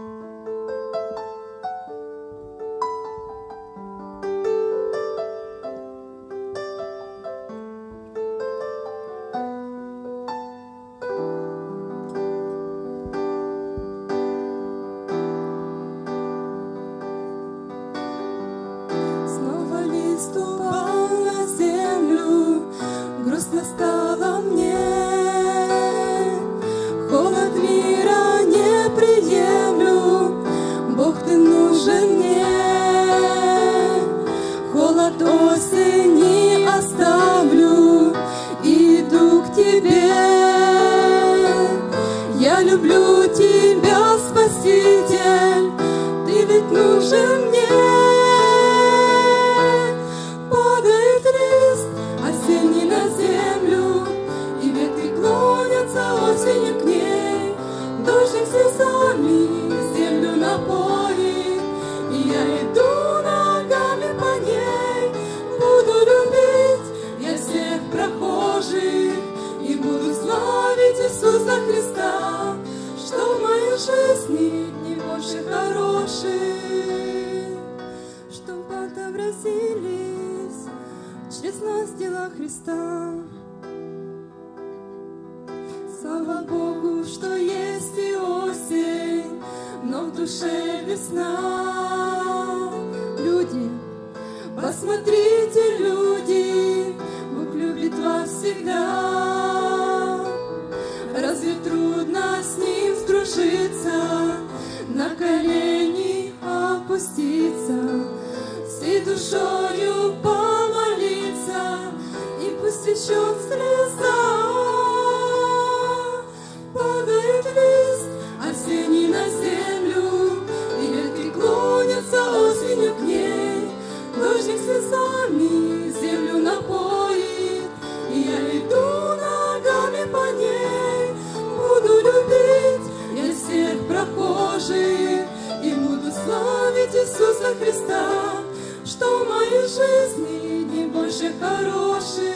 Ступал на землю, грустно стало мне. Холод мира не приемлю, Бог, Ты нужен мне. Холод осени оставлю, иду к Тебе. Я люблю Тебя, Спаситель, Ты ведь нужен мне. Осенью к ней, дождик слезами землю напоит, и я иду ногами по ней. Буду любить я всех прохожих и буду славить Иисуса Христа, что в моей жизни дни больше хороших, чтоб отобразились через нас дела Христа. Слава Богу, что есть и осень, но в душе весна. Люди, посмотрите, люди, Бог любит вас всегда. Разве трудно с Ним сдружиться, на колени опуститься, всей душою помолиться, и пусть течет слеза. Падает лист осенний на землю, и ветки клонятся осенью к ней. Дождик слезами землю напоит, и я иду ногами по ней. Буду любить я всех прохожих и буду славить Иисуса Христа, что в моей жизни дни больше хороших.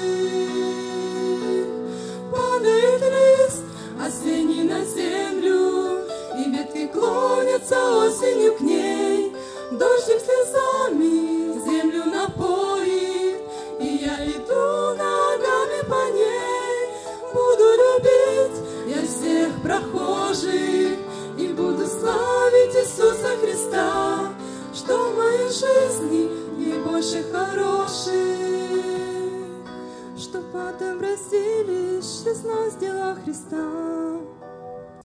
Падает лист осенний на землю, и ветки клонятся осенью к ней. Дождик слезами землю напоит, и я иду ногами по ней. Буду любить я всех прохожих и буду славить Иисуса Христа, что в моей жизни дней больше хороших, чтоб отобразились через нас дела Христа.